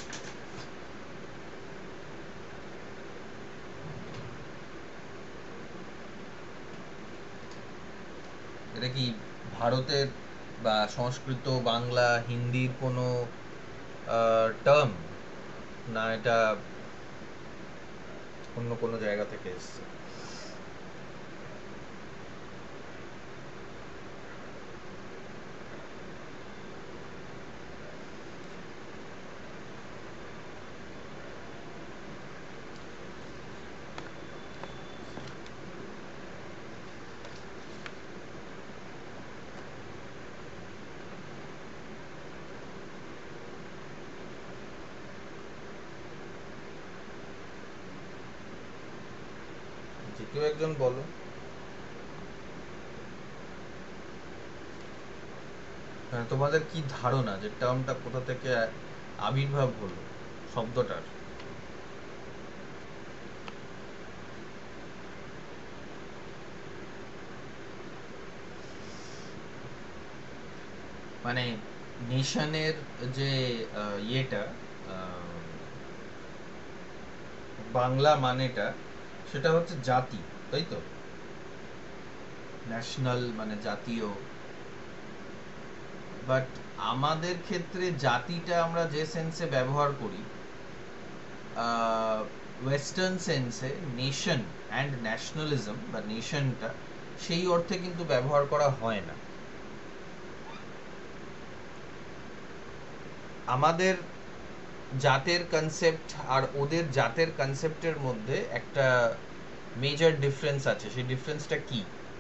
এটা কি ভারতের বা সংস্কৃত, বাংলা, হিন্দির কোনো টার্ম, না এটা অন্য কোনো জায়গা থেকে এসছে? যে কেউ একজন বলো। হ্যাঁ, তোমাদের কি ধারণা যে টার্মটা কোথা থেকে আবির্ভাব হলো শব্দটার? মানে নেশনের যে আহ, ইয়েটা, আহ, বাংলা মানেটা সেটা হচ্ছে জাতি, তাই তো? ন্যাশনাল মানে জাতীয়, বাট আমাদের ক্ষেত্রে জাতিটা আমরা যে সেন্সে ব্যবহার করি, ওয়েস্টার্ন সেন্সে নেশন অ্যান্ড ন্যাশনালিজম বা নেশনটা সেই অর্থে কিন্তু ব্যবহার করা হয় না। আমাদের জাতের কনসেপ্ট আর ওদের জাতের কনসেপ্টের মধ্যে একটা মেজর ডিফারেন্স আছে। সেই ডিফারেন্সটা কি?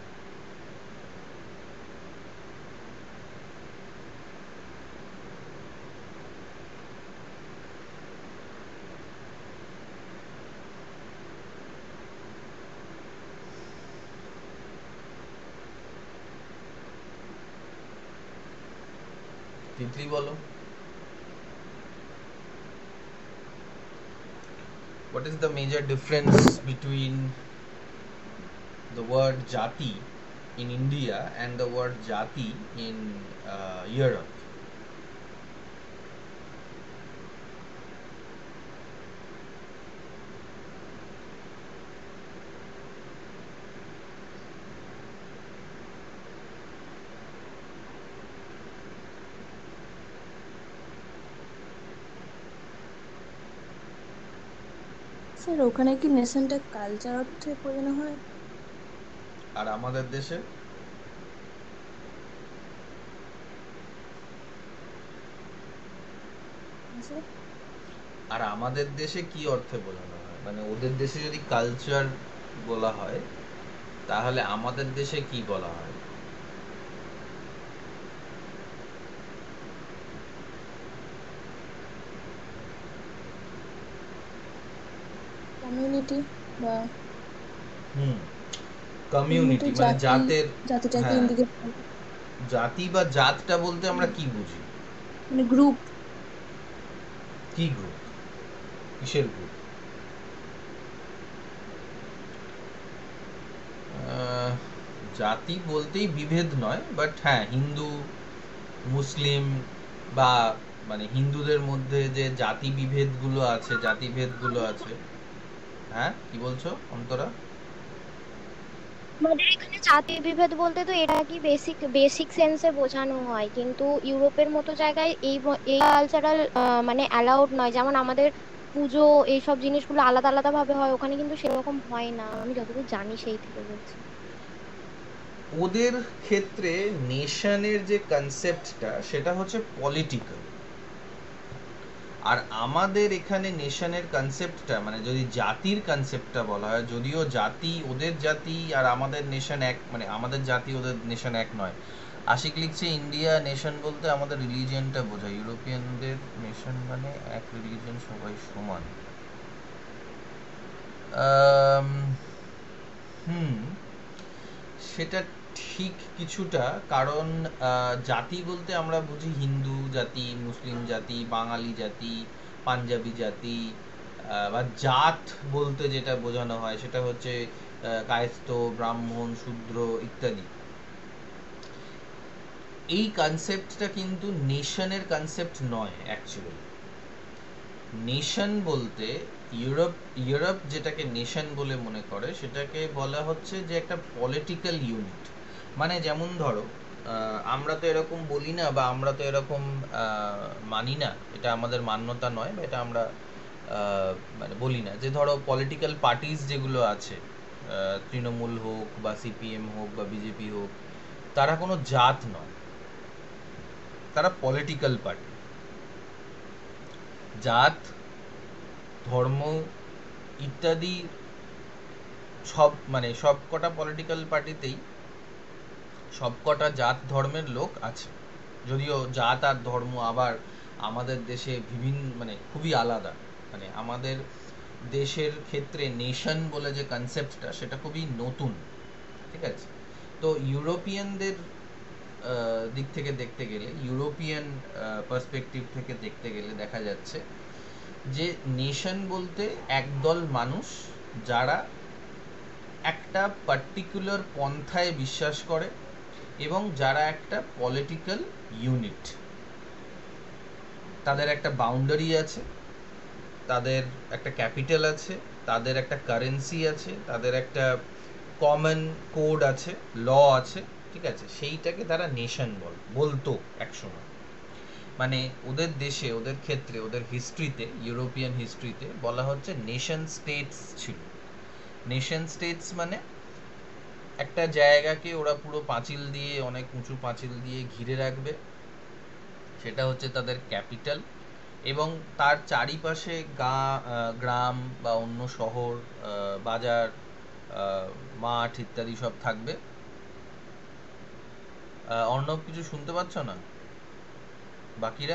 তিতলি বলো। What is the major difference between the word jati in India and the word jati in uh, Europe? Sir ওখানে কি নেশনটা কালচার অর্থে বোঝানো হয়? আর আমাদের দেশে? হ্যাঁ স্যার। আর আমাদের দেশে কি অর্থে বোঝানো হয়? মানে ওদের দেশে যদি কালচার বলা হয় তাহলে আমাদের দেশে কি বলা হয়? কমিউনিটি বা হুম, কমিউনিটি কমিউনিটি মানে জাতি, জাতের। জাতিটাকে হ্যাঁ, ইন্ডিকেট করে। জাতি বা জাতটা বলতে আমরা হুম, কি বুঝি? মানে গ্রুপ। কি গ্রুপ? কিসের গ্রুপ? আহ, জাতি বলতেই বিভেদ নয়, বাট হ্যাঁ, হিন্দু মুসলিম বা মানে হিন্দুদের মধ্যে যে জাতি বিভেদগুলো আছে, জাতিভেদগুলো আছে। হ্যাঁ, কি বলছো অন্তরা? আমাদের এখানে জাতি বিভেদ বলতে তো এটা কি বেসিক বেসিক সেন্সে বোঝানো হয়, কিন্তু ইউরোপের মতো জায়গায় এই ব- এই কালচারাল মানে অ্যালাউড নয়। যেমন আমাদের পুজো এইসব জিনিসগুলো আলাদা আলাদা ভাবে হয়, ওখানে কিন্তু সেরকম হয় না, আমি যতদূর জানি সেই থেকে বলছি। ওদের ক্ষেত্রে নেশনের যে কনসেপ্টটা সেটা হচ্ছে পলিটিক্যাল, আর আমাদের এখানে নেশনের কনসেপ্টটা মানে যদি জাতির কনসেপ্টটা বলা হয়, যদিও জাতি ওদের জাতি আর আমাদের নেশন এক, মানে আমাদের জাতি ওদের নেশন এক নয়। আশিক লিখছে ইন্ডিয়া নেশন বলতে আমাদের রিলিজিয়নটা বোঝায়, ইউরোপিয়ানদের নেশন মানে এক রিলিজিয়ন, সবাই সমান। আম, হুম, সেটা ঠিক কিছুটা, কারণ আহ, জাতি বলতে আমরা বুঝি হিন্দু জাতি, মুসলিম জাতি, বাঙালি জাতি, পাঞ্জাবি জাতি, আহ, বা জাত বলতে যেটা বোঝানো হয় সেটা হচ্ছে আহ, কায়স্থ, ব্রাহ্মণ, শূদ্র ইত্যাদি। এই কনসেপ্টটা কিন্তু নেশনের কনসেপ্ট নয় অ্যাকচুয়ালি। নেশন বলতে ইউরোপ ইউরোপ যেটাকে নেশন বলে মনে করে সেটাকে বলা হচ্ছে যে একটা পলিটিক্যাল ইউনিট। মানে যেমন ধরো আহ, আমরা তো এরকম বলি না বা আমরা তো এরকম আহ, মানি না, এটা আমাদের মান্যতা নয় বা এটা আমরা আহ, মানে বলি না যে ধরো পলিটিক্যাল পার্টিস যেগুলো আছে, আহ, তৃণমূল হোক বা সিপিএম হোক বা বিজেপি হোক, তারা কোনো জাত নয়, তারা পলিটিক্যাল পার্টি। জাত, ধর্ম ইত্যাদি সব মানে সব কটা পলিটিক্যাল পার্টিতেই সব কটা জাত ধর্মের লোক আছে, যদিও জাত আর ধর্ম আবার আমাদের দেশে বিভিন্ন মানে খুবই আলাদা। মানে আমাদের দেশের ক্ষেত্রে নেশন বলে যে কনসেপ্টটা সেটা খুবই নতুন, ঠিক আছে? তো ইউরোপিয়ানদের আহ, দিক থেকে দেখতে গেলে, ইউরোপিয়ান পার্সপেক্টিভ থেকে দেখতে গেলে দেখা যাচ্ছে যে নেশন বলতে একদল মানুষ যারা একটা পার্টিকুলার পন্থায় বিশ্বাস করে এবং যারা একটা পলিটিক্যাল ইউনিট, তাদের একটা বাউন্ডারি আছে, তাদের একটা ক্যাপিটাল আছে, তাদের একটা কারেন্সি আছে, তাদের একটা কমন কোড আছে, ল আছে, ঠিক আছে? সেইটাকে তারা নেশন বল বলতো একসময়। মানে ওদের দেশে, ওদের ক্ষেত্রে, ওদের হিস্ট্রিতে, ইউরোপিয়ান হিস্ট্রিতে বলা হচ্ছে নেশন স্টেটস ছিল। নেশন স্টেটস মানে একটা জায়গাকে ওরা পুরো পাঁচিল দিয়ে, অনেক উঁচু পাঁচিল দিয়ে ঘিরে রাখবে, সেটা হচ্ছে তাদের ক্যাপিটাল, এবং তার চারিপাশে গা আহ, গ্রাম বা অন্য শহর, আহ, বাজার, আহ, মাঠ ইত্যাদি সব থাকবে। আহ, অর্ণব, কিছু শুনতে পাচ্ছ না? বাকিরা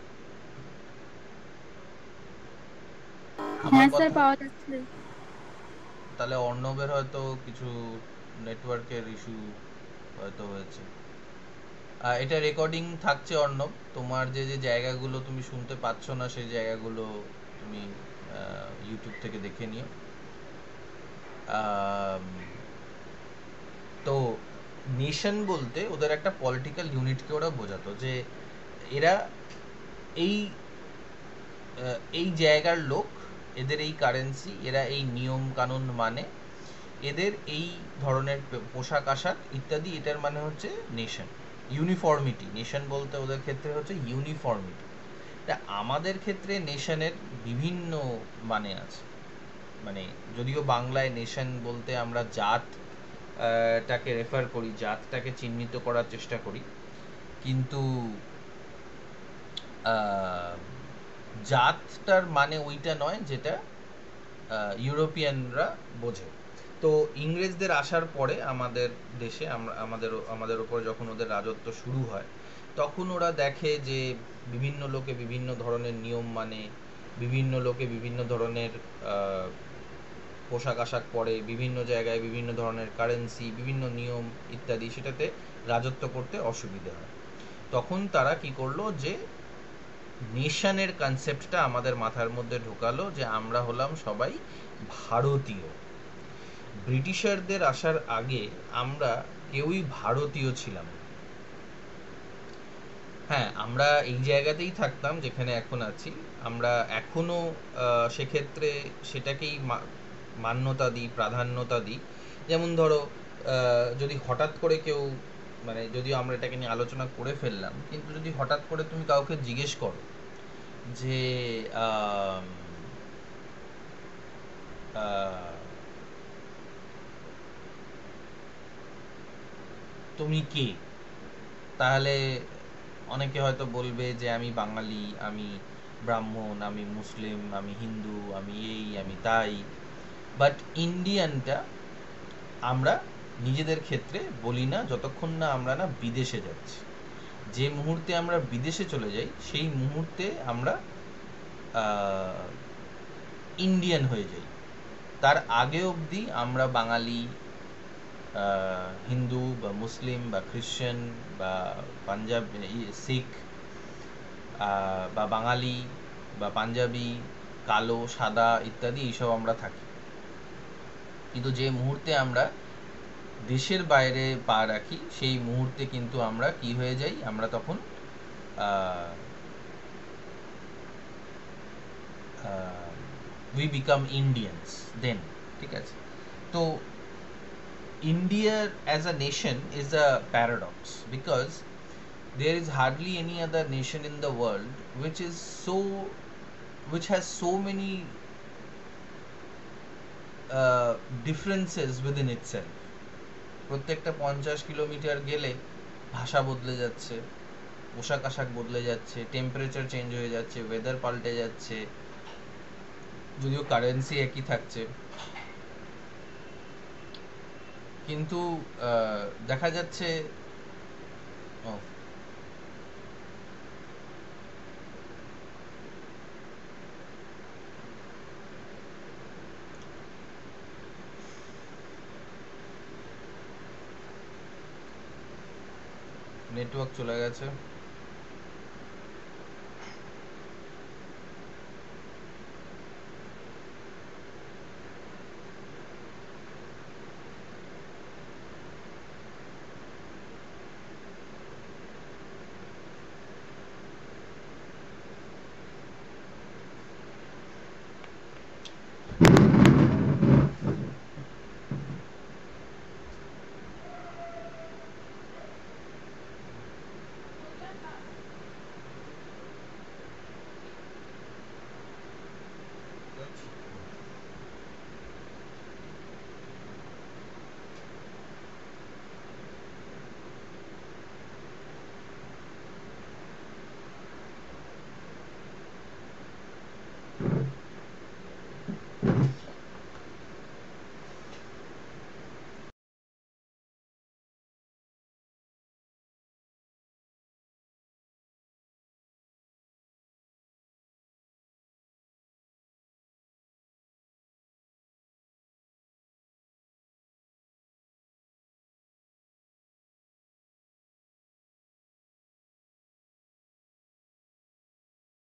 আমার হ্যাঁ স্যার, কথা? পাওয়া যাচ্ছে। তাহলে অর্ণবের হয়তো কিছু নেটওয়ার্কের ইস্যু হয়তো হয়েছে। আহ, এটা রেকর্ডিং থাকছে অর্ণব, তোমার যে যে জায়গাগুলো তুমি শুনতে পাচ্ছ না সেই জায়গাগুলো তুমি ইউটিউব থেকে দেখে নিও। আম, তো নেশন বলতে ওদের একটা পলিটিক্যাল ইউনিটকে ওরা বোঝাতো, যে এরা এই আহ, এই জায়গার লোক, এদের এই কারেন্সি, এরা এই নিয়ম কানুন মানে, এদের এই ধরনের পে- পোশাক আশাক ইত্যাদি, এটার মানে হচ্ছে নেশন। ইউনিফর্মিটি, নেশন বলতে ওদের ক্ষেত্রে হচ্ছে ইউনিফর্মিটি। তা আমাদের ক্ষেত্রে নেশনের বিভিন্ন মানে আছে। মানে যদিও বাংলায় নেশন বলতে আমরা জাত আহ, টাকে রেফার করি, জাতটাকে চিহ্নিত করার চেষ্টা করি, কিন্তু আহ, জাতটার মানে ওইটা নয় যেটা ইউরোপিয়ানরা বোঝে। তো ইংরেজদের আসার পরে আমাদের দেশে আমরা আমাদের আমাদের ওপর যখন ওদের রাজত্ব শুরু হয়, তখন ওরা দেখে যে বিভিন্ন লোকে বিভিন্ন ধরনের নিয়ম মানে, বিভিন্ন লোকে বিভিন্ন ধরনের পোশাক আশাক পরে, বিভিন্ন জায়গায় বিভিন্ন ধরনের কারেন্সি, বিভিন্ন নিয়ম ইত্যাদি, সেটাতে রাজত্ব করতে অসুবিধা হয়। তখন তারা কি করলো, যে নেশনের কনসেপ্টটা আমাদের মাথার মধ্যে ঢোকালো, যে আমরা হলাম সবাই ভারতীয়। ব্রিটিশারদের আসার আগে আমরা কেউই ভারতীয় ছিলাম না। হ্যাঁ, আমরা এই জায়গাতেই থাকতাম যেখানে এখন আছি, আমরা এখনো সেক্ষেত্রে সেটাকেই মান্যতা দিই, প্রাধান্যতা দিই। যেমন ধরো, যদি হঠাৎ করে কেউ, মানে যদিও আমরা এটাকে নিয়ে আলোচনা করে ফেললাম, কিন্তু যদি হঠাৎ করে তুমি কাউকে জিজ্ঞেস করো যে তুমি কে, তাহলে অনেকে হয়তো বলবে যে আমি বাঙালি, আমি ব্রাহ্মণ, আমি মুসলিম, আমি হিন্দু, আমি এই, আমি তাই। বাট ইন্ডিয়ানটা আমরা নিজেদের ক্ষেত্রে বলি না যতক্ষণ না আমরা না বিদেশে যাচ্ছি। যে মুহূর্তে আমরা বিদেশে চলে যাই, সেই মুহূর্তে আমরা ইন্ডিয়ান হয়ে যাই। তার আগে অবধি আমরা বাঙালি, হিন্দু বা মুসলিম বা খ্রিশ্চান বা পাঞ্জাবি, শিখ বা বাঙালি বা পাঞ্জাবি, কালো, সাদা ইত্যাদি এইসব আমরা থাকি। কিন্তু যে মুহূর্তে আমরা দেশের বাইরে পা রাখি, সেই মুহূর্তে কিন্তু আমরা কি হয়ে যাই, আমরা তখন we become Indians then, ঠিক আছে? তো India as a nation is a paradox, because there is hardly any other nation in the world which is so which has so many uh, differences within itself. প্রত্যেকটা পঞ্চাশ কিলোমিটার গেলে ভাষা বদলে যাচ্ছে, পোশাক আশাক বদলে যাচ্ছে, টেম্পারেচার চেঞ্জ হয়ে যাচ্ছে, ওয়েদার পাল্টে যাচ্ছে, যদিও কারেন্সি একই থাকছে। কিন্তু দেখা যাচ্ছে ও নেটওয়ার্ক চলে গেছে।